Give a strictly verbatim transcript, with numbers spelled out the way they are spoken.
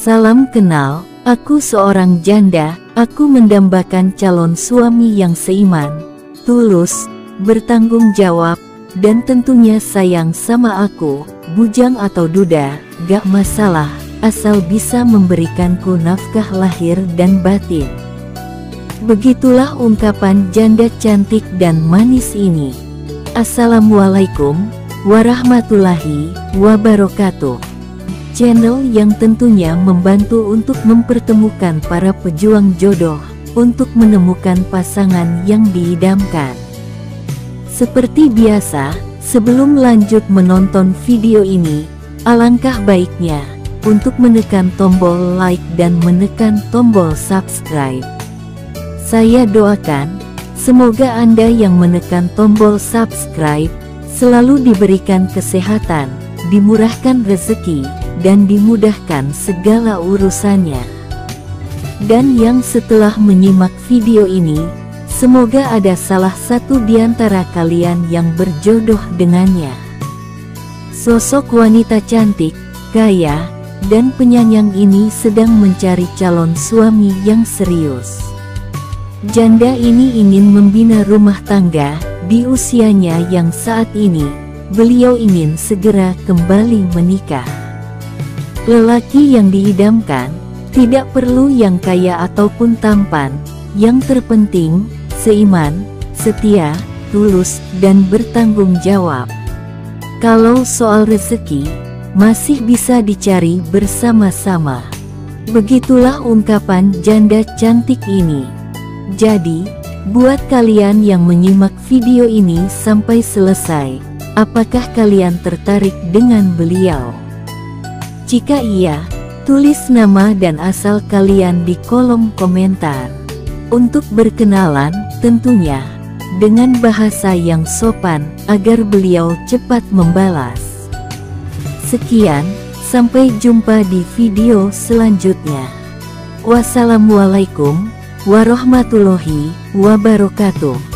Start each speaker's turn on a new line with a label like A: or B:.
A: Salam kenal, aku seorang janda, aku mendambakan calon suami yang seiman, tulus, bertanggung jawab, dan tentunya sayang sama aku, bujang atau duda, gak masalah, asal bisa memberikanku nafkah lahir dan batin. Begitulah ungkapan janda cantik dan manis ini. Assalamualaikum warahmatullahi wabarakatuh. Channel yang tentunya membantu untuk mempertemukan para pejuang jodoh, untuk menemukan pasangan yang diidamkan. Seperti biasa, sebelum lanjut menonton video ini, alangkah baiknya untuk menekan tombol like dan menekan tombol subscribe. Saya doakan, semoga Anda yang menekan tombol subscribe selalu diberikan kesehatan, dimurahkan rezeki, dan dimudahkan segala urusannya. Dan yang setelah menyimak video ini, semoga ada salah satu di antara kalian yang berjodoh dengannya. Sosok wanita cantik, kaya, dan penyayang ini sedang mencari calon suami yang serius. Janda ini ingin membina rumah tangga di usianya yang saat ini beliau ingin segera kembali menikah. Lelaki yang diidamkan tidak perlu yang kaya ataupun tampan, yang terpenting seiman, setia, tulus, dan bertanggung jawab. Kalau soal rezeki, masih bisa dicari bersama-sama. Begitulah ungkapan janda cantik ini. Jadi, buat kalian yang menyimak video ini sampai selesai, apakah kalian tertarik dengan beliau? Jika iya, tulis nama dan asal kalian di kolom komentar. Untuk berkenalan, tentunya dengan bahasa yang sopan agar beliau cepat membalas. Sekian, sampai jumpa di video selanjutnya. Wassalamualaikum warahmatullahi wabarakatuh.